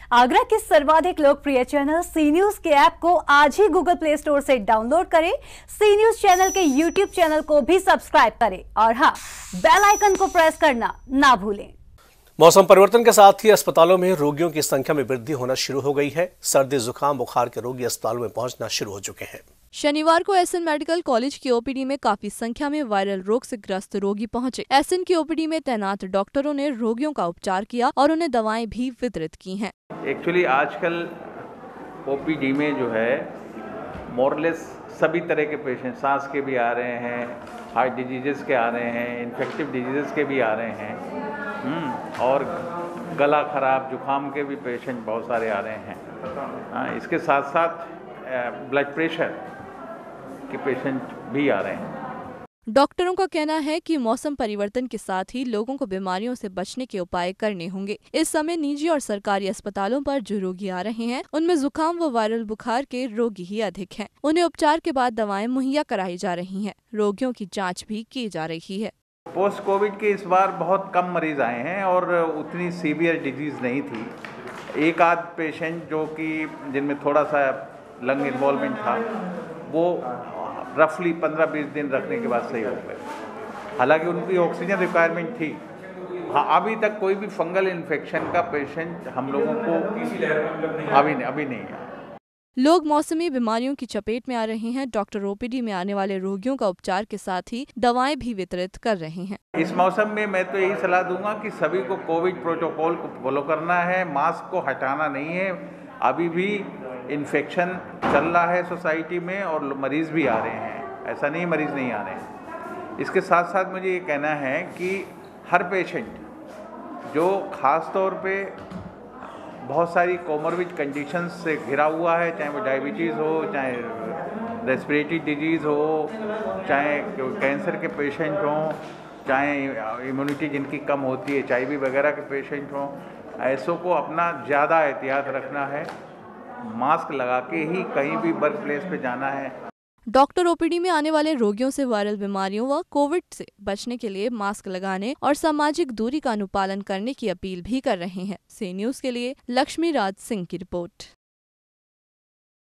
आगरा के सर्वाधिक लोकप्रिय चैनल सी न्यूज के ऐप को आज ही गूगल प्ले स्टोर से डाउनलोड करें। सी न्यूज चैनल के यूट्यूब चैनल को भी सब्सक्राइब करें और हाँ, बेल आइकन को प्रेस करना ना भूलें। मौसम परिवर्तन के साथ ही अस्पतालों में रोगियों की संख्या में वृद्धि होना शुरू हो गई है। सर्दी जुकाम बुखार के रोगी अस्पतालों में पहुंचना शुरू हो चुके हैं। शनिवार को एसएन मेडिकल कॉलेज की ओपीडी में काफी संख्या में वायरल रोग से ग्रस्त रोगी पहुंचे। एसएन की ओपीडी में तैनात डॉक्टरों ने रोगियों का उपचार किया और उन्हें दवाएं भी वितरित की हैं। एक्चुअली आजकल ओपीडी में जो है मोरलेस सभी तरह के पेशेंट, सांस के भी आ रहे हैं, हार्ट डिजीजेस के आ रहे हैं, इन्फेक्टिव डिजीजेस के भी आ रहे हैं और गला खराब जुकाम के भी पेशेंट बहुत सारे आ रहे हैं। इसके साथ साथ ब्लड प्रेशर के पेशेंट भी आ रहे हैं। डॉक्टरों का कहना है कि मौसम परिवर्तन के साथ ही लोगों को बीमारियों से बचने के उपाय करने होंगे। इस समय निजी और सरकारी अस्पतालों पर जो रोगी आ रहे हैं उनमें जुकाम व वायरल बुखार के रोगी ही अधिक हैं। उन्हें उपचार के बाद दवाएं मुहैया कराई जा रही हैं। रोगियों की जांच भी की जा रही है। पोस्ट कोविड के इस बार बहुत कम मरीज आए हैं और उतनी सीवियर डिजीज नहीं थी। एक आध पेशेंट जो कि जिनमें थोड़ा सा लंग इन्वॉल्वमेंट था वो रफली 15-20 दिन रखने के बाद सही हो गए। हालांकि उनकी ऑक्सीजन रिक्वायरमेंट थी। हाँ, अभी तक कोई भी फंगल इन्फेक्शन का पेशेंट हम लोगों को अभी नहीं है। लोग मौसमी बीमारियों की चपेट में आ रहे हैं। डॉक्टर ओपीडी में आने वाले रोगियों का उपचार के साथ ही दवाएं भी वितरित कर रहे हैं। इस मौसम में मैं तो यही सलाह दूंगा कि सभी को कोविड प्रोटोकॉल को फॉलो करना है, मास्क को हटाना नहीं है। अभी भी इन्फेक्शन चल रहा है सोसाइटी में और मरीज़ भी आ रहे हैं, ऐसा नहीं मरीज़ नहीं आ रहे हैं। इसके साथ साथ मुझे ये कहना है कि हर पेशेंट जो ख़ास तौर पे बहुत सारी कोमोर्बिड कंडीशंस से घिरा हुआ है, चाहे वो डायबिटीज़ हो, चाहे रेस्पिरेटरी डिजीज़ हो, चाहे कैंसर के पेशेंट हों, चाहे इम्यूनिटी जिनकी कम होती है, HIV वगैरह के पेशेंट हों, ऐसों को अपना ज़्यादा एहतियात रखना है। मास्क लगा के ही कहीं भी वर्क प्लेस पे जाना है। डॉक्टर ओपीडी में आने वाले रोगियों से वायरल बीमारियों व कोविड से बचने के लिए मास्क लगाने और सामाजिक दूरी का अनुपालन करने की अपील भी कर रहे हैं। सी न्यूज के लिए लक्ष्मी राज सिंह की रिपोर्ट।